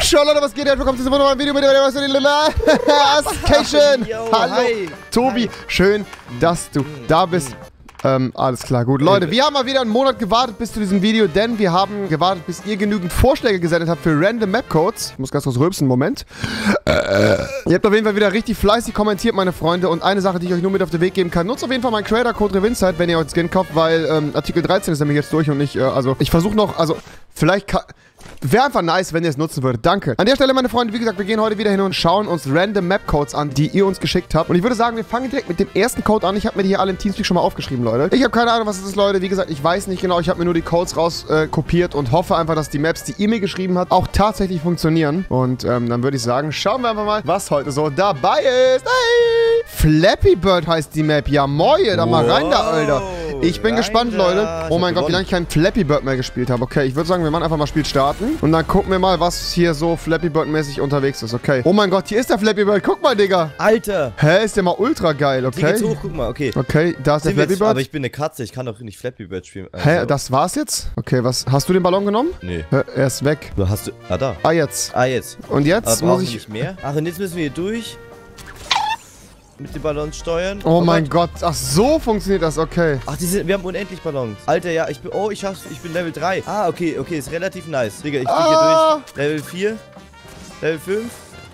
Schau Leute, was geht? Willkommen zu diesem wunderbaren Video mit dem Askation. Hallo, hi. Tobi. Schön, dass du da bist. Alles klar, gut. Leute, wir haben mal wieder einen Monat gewartet bis zu diesem Video, denn wir haben gewartet, bis ihr genügend Vorschläge gesendet habt für random Map-Codes. Ich muss ganz kurz rülpsen, Moment. Ihr habt auf jeden Fall wieder richtig fleißig kommentiert, meine Freunde. Und eine Sache, die ich euch nur mit auf den Weg geben kann, nutzt auf jeden Fall meinen Creator-Code REVINZEIT, wenn ihr euch Skin kauft, weil Artikel 13 ist nämlich jetzt durch und ich, ich versuche noch, vielleicht kann... Wäre einfach nice, wenn ihr es nutzen würdet. Danke. An der Stelle, meine Freunde, wie gesagt, wir gehen heute wieder hin und schauen uns random Map-Codes an, die ihr uns geschickt habt. Und ich würde sagen, wir fangen direkt mit dem ersten Code an. Ich habe mir die hier alle im Teamspeak schon mal aufgeschrieben, Leute. Ich habe keine Ahnung, was es ist, Leute. Wie gesagt, ich weiß nicht genau. Ich habe mir nur die Codes raus kopiert und hoffe einfach, dass die Maps, die ihr mir geschrieben habt, auch tatsächlich funktionieren. Und dann würde ich sagen, schauen wir einfach mal, was heute so dabei ist. Hey! Flappy Bird heißt die Map. Ja, moje. Da mal rein da, Alter. Ich bin gespannt, Leute. Oh mein Gott, wie lange ich keinen Flappy Bird mehr gespielt habe. Okay, ich würde sagen, wir machen einfach mal Spiel starten. Und dann gucken wir mal, was hier so Flappy Bird-mäßig unterwegs ist. Okay. Oh mein Gott, hier ist der Flappy Bird. Guck mal, Digga. Alter. Hä, ist der mal ultra geil, okay? Hier geht's hoch, guck mal, okay. Okay, da ist der Flappy Bird. Aber ich bin eine Katze, ich kann doch nicht Flappy Bird spielen. Also. Hä, das war's jetzt? Okay, was? Hast du den Ballon genommen? Nee. Hä, er ist weg. Hast du... Ah, da. Ah, jetzt. Ah, jetzt. Und jetzt aber muss ich... nicht mehr? Ach, und jetzt müssen wir hier durch. Mit den Ballons steuern. Oh mein Gott. Ach, so funktioniert das, okay. Ach, wir haben unendlich Ballons. Alter, ja, ich bin... Oh, ich bin Level 3. Ah, okay, ist relativ nice. Digga, ich fliege hier durch. Level 4. Level 5.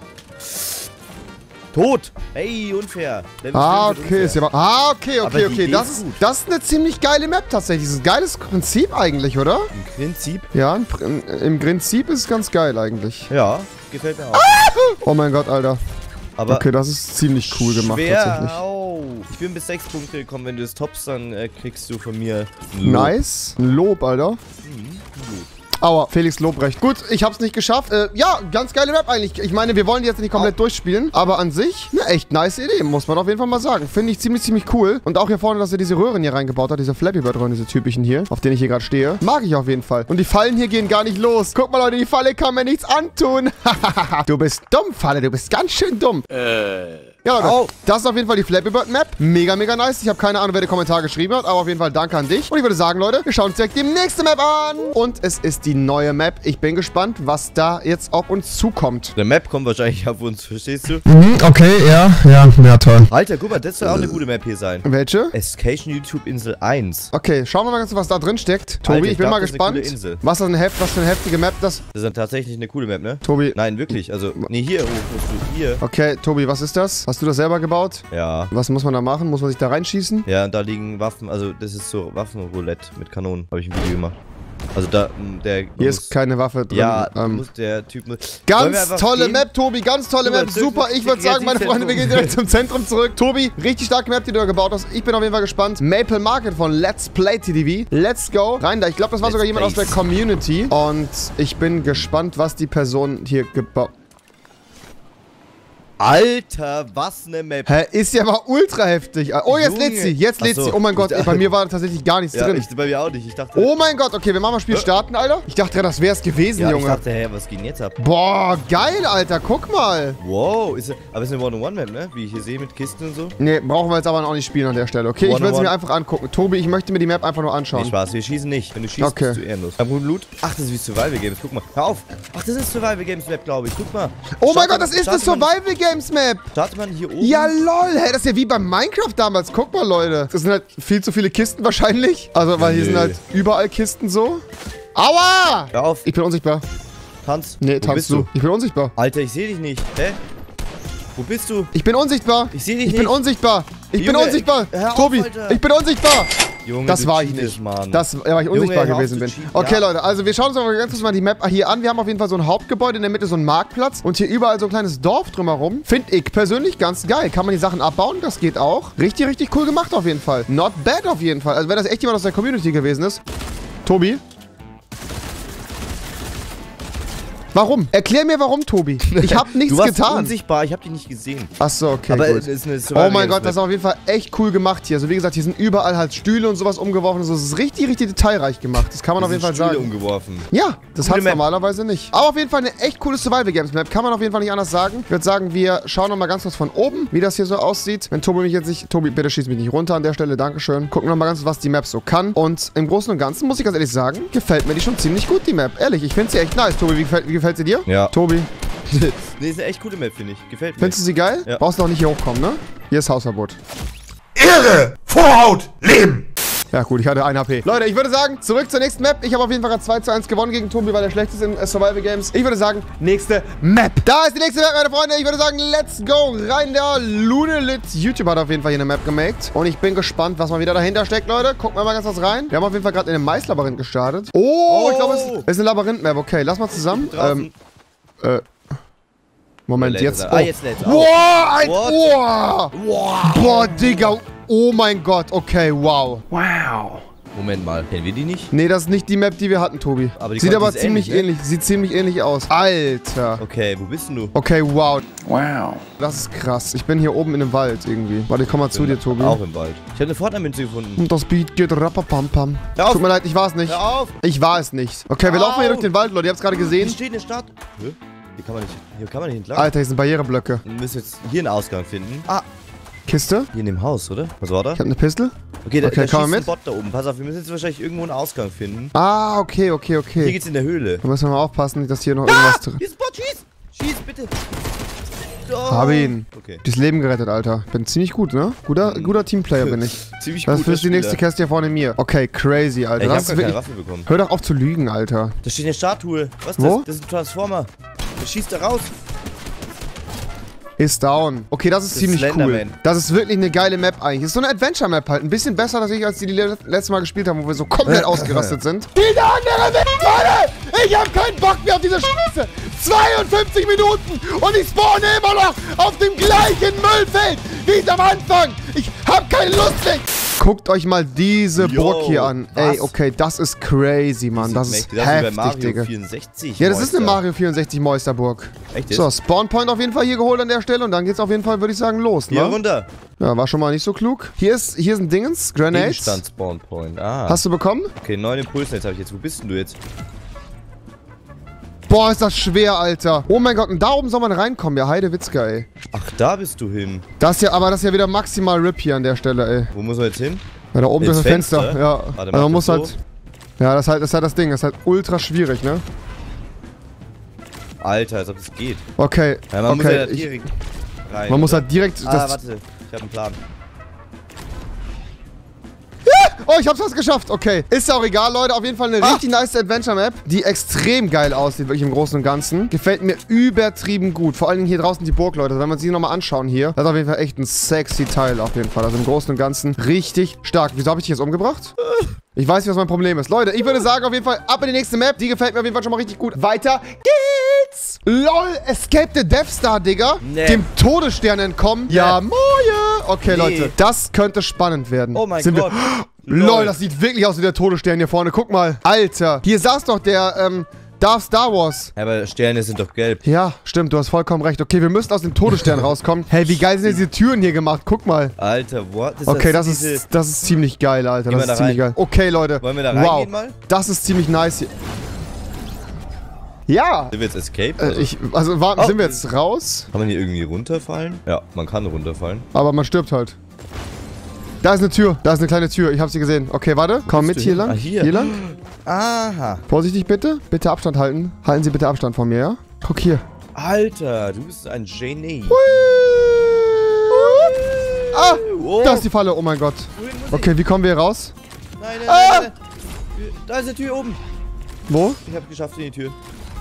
Tot. Ey, unfair. Level 5 okay, ist ja mal... Ah, okay. Das ist gut. Das ist eine ziemlich geile Map tatsächlich. Das ist ein geiles Prinzip eigentlich, oder? Im Prinzip? Ja, im Prinzip ist es ganz geil eigentlich. Ja, gefällt mir auch. Oh mein Gott, Alter. Aber okay, das ist ziemlich cool gemacht tatsächlich. Au. Ich bin bis 6 Punkte gekommen. Wenn du das toppst, dann kriegst du von mir ein Lob. Nice. Ein Lob, Alter. Aua, Felix Lobrecht. Gut, ich hab's nicht geschafft. Ja, ganz geile Map eigentlich. Ich meine, wir wollen die jetzt nicht komplett durchspielen, aber an sich eine echt nice Idee, muss man auf jeden Fall mal sagen. Finde ich ziemlich cool. Und auch hier vorne, dass er diese Röhren hier reingebaut hat, diese Flappy Bird Röhren, diese typischen hier, auf denen ich hier gerade stehe. Mag ich auf jeden Fall. Und die Fallen hier gehen gar nicht los. Guck mal, Leute, die Falle kann mir nichts antun. Du bist dumm, Falle. Du bist ganz schön dumm. Ja, Leute, das ist auf jeden Fall die Flappy Bird Map. Mega nice. Ich habe keine Ahnung, wer den Kommentar geschrieben hat, aber auf jeden Fall danke an dich. Und ich würde sagen, Leute, wir schauen uns direkt die nächste Map an. Und es ist die neue Map. Ich bin gespannt, was da jetzt auf uns zukommt. Der Map kommt wahrscheinlich auf uns, verstehst du? Okay, ja, toll. Alter, guck mal, das soll auch eine gute Map hier sein. Welche? Askation YouTube Insel 1. Okay, schauen wir mal ganz, was da drin steckt. Tobi, Alter, ich bin mal gespannt. Was für eine heftige Map das. Das ist tatsächlich eine coole Map, ne? Tobi. Nein, wirklich. Also, nee, hier musst du. Hier. Okay, Tobi, was ist das? Hast du das selber gebaut? Ja. Was muss man da machen? Muss man sich da reinschießen? Ja, und da liegen Waffen. Also, das ist so Waffenroulette mit Kanonen. Habe ich ein Video gemacht. Also da, hier ist keine Waffe drin. Ja, der Typ muss... Ganz tolle Map, Tobi, ganz tolle Map, super. Ich würde sagen, meine Freunde, wir gehen direkt zum Zentrum zurück. Tobi, richtig starke Map, die du da gebaut hast. Ich bin auf jeden Fall gespannt. Maple Market von Let's Play TDV. Let's go. Rein da. Ich glaube, das war sogar jemand aus der Community. Und ich bin gespannt, was die Person hier gebaut... Alter, was eine Map. Hä, ist ja mal ultra heftig. Oh, jetzt lädt sie. Jetzt lädt sie. Oh mein Gott, bei mir war tatsächlich gar nichts drin. Bei mir auch nicht. Ich dachte... Oh mein Gott, okay, wir machen mal Spiel starten, Alter. Ich dachte, das wäre es gewesen, Junge. Ich dachte, hä, was geht denn jetzt ab? Boah, geil, Alter. Guck mal. Wow, aber ist eine One-on-One-Map, ne? Wie ich hier sehe mit Kisten und so. Nee, brauchen wir jetzt aber noch nicht spielen an der Stelle. Okay, ich will sie mir einfach angucken. Tobi, ich möchte mir die Map einfach nur anschauen. Nee, Spaß, wir schießen nicht. Wenn du schießt, bist du ehrenlos. Loot. Ach, das ist wie Survival Games. Guck mal. Hör auf. Ach, das ist Survival Games Map, glaube ich. Guck mal. Oh mein Gott, das ist eine Survival Games Map. Man hier oben. Ja, lol. Hey, das ist ja wie beim Minecraft damals. Guck mal, Leute. Das sind halt viel zu viele Kisten wahrscheinlich. Also, weil hier sind halt überall Kisten so. Aua! Hör auf. Ich bin unsichtbar. Tanz. Nee, tanz du. Ich bin unsichtbar. Alter, ich sehe dich nicht. Hä? Wo bist du? Ich bin unsichtbar. Ich sehe dich nicht. Ich bin unsichtbar. Ich bin unsichtbar. Tobi, ich bin unsichtbar. Junge, das war ich nicht. Mann. Das, weil ich unsichtbar gewesen bin. Okay, Leute, also wir schauen uns aber ganz kurz mal die Map hier an. Wir haben auf jeden Fall so ein Hauptgebäude, in der Mitte so ein Marktplatz und hier überall so ein kleines Dorf drumherum. Finde ich persönlich ganz geil. Kann man die Sachen abbauen? Das geht auch. Richtig cool gemacht auf jeden Fall. Not bad auf jeden Fall. Also wenn das echt jemand aus der Community gewesen ist. Tobi? Warum? Erklär mir warum, Tobi. Ich habe nichts getan. Du warst unsichtbar, ich habe dich nicht gesehen. Achso, okay, aber gut. Ist eine oh mein Gott, das ist auf jeden Fall echt cool gemacht hier. Also wie gesagt, hier sind überall halt Stühle und sowas umgeworfen. Also es ist richtig detailreich gemacht. Das kann man auf jeden Fall sagen. Umgeworfen. Ja, das hat es normalerweise nicht. Aber auf jeden Fall eine echt coole Survival Games Map. Kann man auf jeden Fall nicht anders sagen. Ich würde sagen, wir schauen nochmal ganz kurz von oben, wie das hier so aussieht. Wenn Tobi mich jetzt nicht... Tobi, bitte schieß mich nicht runter an der Stelle. Dankeschön. Gucken nochmal ganz kurz, was die Map so kann. Und im Großen und Ganzen, muss ich ganz ehrlich sagen, gefällt mir die schon ziemlich gut, die Map. Ehrlich, ich finde sie echt nice. Tobi, wie gefällt Gefällt sie dir? Ja. Tobi? Nee, ist eine echt coole Map, finde ich. Gefällt mir. Findest du sie geil? Ja. Brauchst du auch nicht hier hochkommen, ne? Hier ist Hausverbot. Ehre! Vorhaut! Leben! Ja gut, ich hatte 1 HP. Leute, ich würde sagen, zurück zur nächsten Map. Ich habe auf jeden Fall gerade 2:1 gewonnen gegen Tobi, weil der schlechteste in Survival Games. Ich würde sagen, nächste Map. Da ist die nächste Map, meine Freunde. Ich würde sagen, let's go. Rein der Lunelit. YouTube hat auf jeden Fall hier eine Map gemacht. Und ich bin gespannt, was mal wieder dahinter steckt, Leute. Gucken wir mal ganz kurz rein. Wir haben auf jeden Fall gerade in einem Mais-Labyrinth gestartet. Oh, ich glaube, es ist eine Labyrinth-Map. Okay, lass mal zusammen. Moment, jetzt. Ah, jetzt lädt's. Boah, ein What? Ohr. Boah, Digga. Oh mein Gott. Okay, wow. Moment mal. Kennen wir die nicht? Nee, das ist nicht die Map, die wir hatten, Tobi. Aber die Sieht Qualität aber ist ziemlich ähnlich, ähnlich. Sieht ziemlich ähnlich aus. Alter. Okay, wo bist denn du? Okay, wow. Das ist krass. Ich bin hier oben in einem Wald irgendwie. Warte, ich komm mal zu dir, Tobi. Auch im Wald. Ich habe eine Fortnite-Münze gefunden. Und das Beat geht rappapampam. Hör auf. Tut mir leid, ich war es nicht. Hör auf! Ich war es nicht. Okay, wir laufen hier durch den Wald, Leute. Ihr habt es gerade Hier gesehen. steht eine Stadt. Hä? Hier kann man nicht entlang. Alter, hier sind Barriereblöcke. Wir müssen jetzt hier einen Ausgang finden. Ah, Kiste? hier in dem Haus, oder? Was war da? Ich hab eine Pistole. Okay, da Okay, schießt komm mal ein mit. Bot da oben. Pass auf, wir müssen jetzt wahrscheinlich irgendwo einen Ausgang finden. Ah, okay. Hier geht's in der Höhle. Da müssen wir mal aufpassen, dass hier noch irgendwas drin. Hier ist ein Bot, schieß! Schieß, bitte! Oh. Hab ihn. Okay. Das Leben gerettet, Alter. Bin ziemlich gut, ne? Guter Teamplayer bin ich. Ziemlich Das gut. ist die nächste Kiste hier vorne mir. Okay, crazy, Alter. Ich Das hab ist gar keine wirklich... Waffe bekommen. Hör doch auf zu lügen, Alter. Da steht eine Statue. Was ist Wo? das? Das ist ein Transformer. Der schießt da raus. Ist down. Okay, das ist Das ziemlich ist cool. Slenderman. Das ist wirklich eine geile Map eigentlich. Ist so eine Adventure-Map halt. Ein bisschen besser, als die letztes Mal gespielt haben, wo wir so komplett ausgerastet sind. Diese andere Map, Leute! Ich hab keinen Bock mehr auf diese Scheiße! 52 Minuten und ich spawne immer noch auf dem gleichen Müllfeld wie am Anfang! Ich hab keine Lust mehr! Guckt euch mal diese Yo, Burg hier an. was? Ey, okay, das ist crazy, Mann. Das ist wie bei heftig, Mario Digga. 64. Ja, das ist eine Monster. Mario 64 Monsterburg. Echt jetzt? So, Spawnpoint auf jeden Fall hier geholt an der Stelle und dann geht's auf jeden Fall, würde ich sagen, los, Hier ne? runter. Ja, war schon mal nicht so klug. Hier ist ein Dingens, Grenades. Gegenstand Spawn Point. Ah. Hast du bekommen? Okay, 9 Impulsnetz habe ich jetzt. Wo bist denn du jetzt? Boah, ist das schwer, Alter. Oh mein Gott, und da oben soll man reinkommen, ja, Heidewitzka, ey. Ach, da bist du hin. Das ist ja wieder maximal RIP hier an der Stelle, ey. Wo muss man jetzt hin? Ja, da oben Ins ist das Fenster, Fenster? ja. Warte, Also mach man muss das halt... so. Ja, das ist halt das Ding, das ist halt ultra schwierig, ne? Alter, als ob das geht. Okay, Ja, man muss ja da okay, direkt rein. man muss oder? halt direkt... Ah, warte. Ich habe einen Plan. Oh, ich hab's fast geschafft. Okay. Ist ja auch egal, Leute. Auf jeden Fall eine richtig nice Adventure-Map, die extrem geil aussieht, wirklich im Großen und Ganzen. Gefällt mir übertrieben gut. Vor allen Dingen hier draußen die Burg, Leute. Wenn wir sie nochmal anschauen hier, das ist auf jeden Fall echt ein sexy Teil auf jeden Fall. Also im Großen und Ganzen richtig stark. Wieso habe ich dich jetzt umgebracht? Ich weiß nicht, was mein Problem ist. Leute, ich würde sagen, auf jeden Fall ab in die nächste Map. Die gefällt mir auf jeden Fall schon mal richtig gut. Weiter geht's. LOL, Escape the Death Star, Digga. Nee. Dem Todesstern entkommen. Ja, moje. Okay, Nee. Leute, das könnte spannend werden. Oh mein Sind wir- Gott. LOL, das sieht wirklich aus wie der Todesstern hier vorne. Guck mal. Alter. Hier saß doch der, Darth Star Wars. Ja, aber Sterne sind doch gelb. Ja, stimmt, du hast vollkommen recht. Okay, wir müssen aus dem Todesstern rauskommen. Hey, wie geil sind denn diese Türen hier gemacht? Guck mal. Alter, what? Okay, das diese- ist ziemlich geil, Alter. Gehen Das wir ist da ziemlich geil. rein? Okay, Leute. Wollen wir da wow. reingehen mal? Das ist ziemlich nice hier. Ja. Sind wir jetzt Escape? Also, sind wir jetzt raus? Kann man hier irgendwie runterfallen? Ja, man kann runterfallen. Aber man stirbt halt. Da ist eine Tür. Da ist eine kleine Tür. Ich habe sie gesehen. Okay, warte. Komm mit du hier hin? lang. Ah, hier. Hier lang. Aha. Vorsichtig bitte. Bitte Abstand halten. Halten Sie bitte Abstand von mir, ja? Guck hier. Alter, du bist ein Genie. Ah, Oh. da ist die Falle. Oh mein Gott. Wohin muss ich? Okay, wie kommen wir hier raus? Nein, nein, Ah. nein, nein. Da ist eine Tür oben. Wo? Ich habe geschafft in die Tür.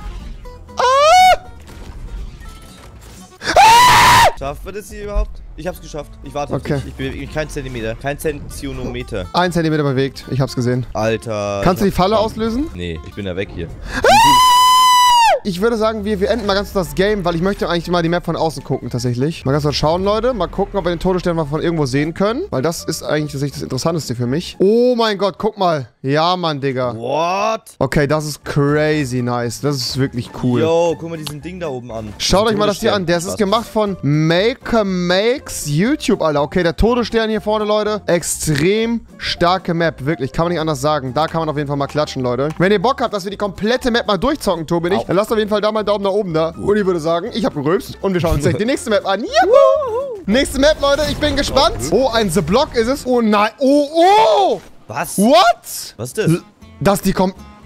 Schafft man das hier überhaupt? Ich hab's geschafft. Ich warte auf Okay. dich. Ich bewege mich kein Zentimeter. Kein Zensionometer. 1 Zentimeter bewegt. Ich hab's gesehen. Alter. Kannst du ich die Falle hab- auslösen? Nee, ich bin da weg hier. Ich würde sagen, wir enden mal ganz kurz das Game, weil ich möchte eigentlich mal die Map von außen gucken, tatsächlich. Mal ganz kurz schauen, Leute. Mal gucken, ob wir den Todesstern mal von irgendwo sehen können. Weil das ist eigentlich tatsächlich das Interessanteste für mich. Oh mein Gott, guck mal. Ja, Mann, Digga. What? Okay, das ist crazy nice. Das ist wirklich cool. Yo, guck mal diesen Ding da oben an. Schaut euch mal das hier an. Das ist gemacht von Maker Makes YouTube, Alter. Okay, der Todesstern hier vorne, Leute. Extrem starke Map. Wirklich, kann man nicht anders sagen. Da kann man auf jeden Fall mal klatschen, Leute. Wenn ihr Bock habt, dass wir die komplette Map mal durchzocken, Tobi nicht, dann lasst auf jeden Fall da mal einen Daumen nach oben da. Und ich würde sagen, ich habe gerülpst und wir schauen uns gleich die nächste Map an. Juhu! Nächste Map, Leute. Ich bin gespannt. Oh, ein The Block ist es. Oh nein. Oh, oh! Was? What? Was ist das? Das ist die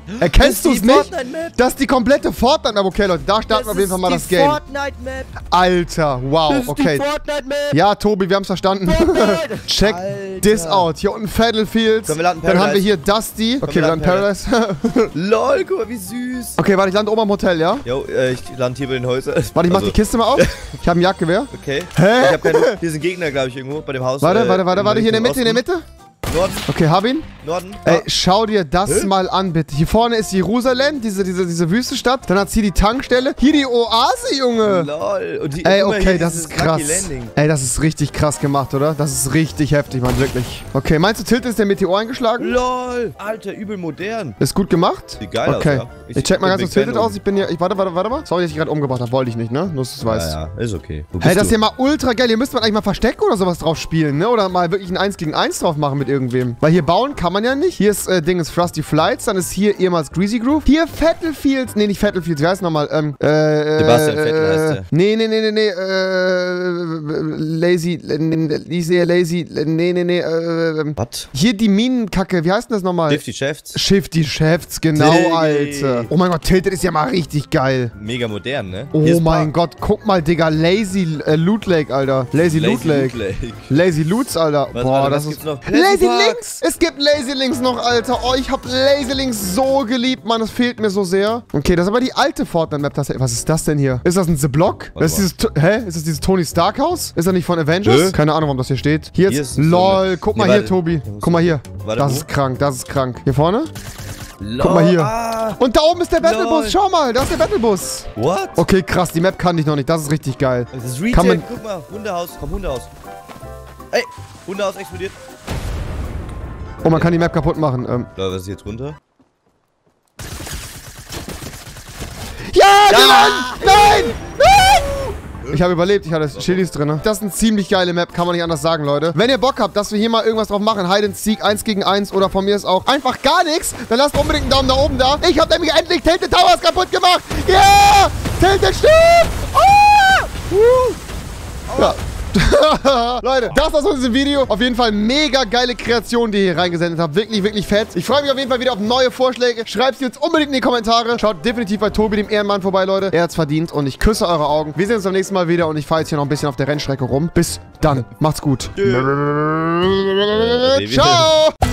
Erkennst du es nicht? Fortnite-Map. Das ist die komplette Fortnite-Map. Okay, Leute, da starten wir auf jeden Fall mal das Game. Fortnite-Map. Alter, wow, Das ist okay. die Fortnite-Map. Ja, Tobi, wir haben es verstanden. Fortnite. Check Alter. this out. Hier unten Battlefields. Komm, wir landen Dann haben wir Paradise. hier Dusty. Okay, wir landen Paradise. Lol, guck mal, wie süß. Okay, warte, ich lande oben am Hotel, ja? Jo, ich lande hier bei den Häusern. Warte, ich mach die Kiste mal auf. Ich habe ein Jagdgewehr. Okay. Hä? Ich hab keine... Hier sind Gegner, glaube ich, irgendwo bei dem Haus. Warte, hier in der Mitte, Norden, Okay, hab ihn. Norden. Ey, schau dir das mal an, bitte. Hier vorne ist Jerusalem, diese Wüstenstadt. Dann hat's hier die Tankstelle. Hier die Oase, Junge. Lol. Und die, Ey, guck mal, okay, hier das dieses ist krass. Lucky Landing. Ey, das ist richtig krass gemacht, oder? Das ist richtig heftig, Mann, wirklich. Okay, meinst du, Tilt ist der Meteor eingeschlagen? Lol. Alter, übel modern. Ist gut gemacht? Sieht geil Okay. aus, ja. Ich check mal ganz kurz Tilted Big Fan aus. Ich bin hier. Warte mal. Sorry, dass ich gerade umgebracht habe. Wollte ich nicht, ne? Nur, dass du es weißt. Ja, ist okay. Wo Hey, bist das ist du? ja mal ultra geil. Hier müsste man eigentlich mal Verstecken oder sowas drauf spielen, ne? Oder mal wirklich ein 1 gegen 1 drauf machen mit irgendwem. Weil hier bauen kann man ja nicht. Hier ist, Ding ist Frosty Flights. Dann ist hier ehemals Greasy Groove. Hier Battlefields. Nee, nicht Battlefields. Wie heißt nochmal? Sebastian Vettel heißt der. Nee. Lazy. Was? Hier die Minenkacke. Wie heißt denn das nochmal? Shifty Chefs. Shifty Chefs, genau, Diggi. Alter. Oh mein Gott, Tilted ist ja mal richtig geil. Mega modern, ne? Oh Hier ist mein Gott, guck mal, Digga. Lazy Loot Lake, Alter. Lazy Loot Lake. Lazy Loots, Alter. Was, Boah, Alter, das was ist... gibt's noch? Lazy Park. Links! Es gibt Lazy Links noch, Alter. Oh, ich hab Lazy Links so geliebt, Mann. Das fehlt mir so sehr. Okay, das ist aber die alte Fortnite-Map. Was ist das denn hier? Ist das ein The Block? Das ist Ist das dieses Tony Stark Haus? Ist das nicht von Avengers? Keine Ahnung, warum das hier steht. Hier Hier ist... ist so LOL, eine- guck Nee, mal hier, warte. Tobi. Guck mal hier. Warte, Das wo? ist krank, das ist krank. Hier vorne? Lol. Guck mal hier. Ah, Und da oben ist der Battlebus. Lol. Schau mal, da ist der Battlebus. what? Okay, krass, die Map kannte ich noch nicht. Das ist richtig geil. Das ist Kann Retail. man- Guck mal, Hundehaus. Komm, Hundehaus. Ey, Hundehaus explodiert. Oh, man kann die Map kaputt machen. Lol, was ist jetzt runter? Ja, gewonnen! Nein! Nein! Ich habe überlebt, ich hatte Chilis drin. Das ist eine ziemlich geile Map, kann man nicht anders sagen, Leute. Wenn ihr Bock habt, dass wir hier mal irgendwas drauf machen, Hide and Seek, 1 gegen 1 oder von mir ist auch einfach gar nichts, dann lasst unbedingt einen Daumen nach oben da. Ich habe nämlich endlich Tilted Towers kaputt gemacht. Ja! Tilted stirbt! Ah! Ja. Leute, das war's von diesem Video. Auf jeden Fall mega geile Kreation, die ihr hier reingesendet habt. Wirklich, wirklich fett. Ich freue mich auf jeden Fall wieder auf neue Vorschläge. Schreibt sie jetzt unbedingt in die Kommentare. Schaut definitiv bei Tobi, dem Ehrenmann, vorbei, Leute. Er hat's verdient und ich küsse eure Augen. Wir sehen uns beim nächsten Mal wieder und ich fahre jetzt hier noch ein bisschen auf der Rennstrecke rum. Bis dann. Macht's gut. Ciao!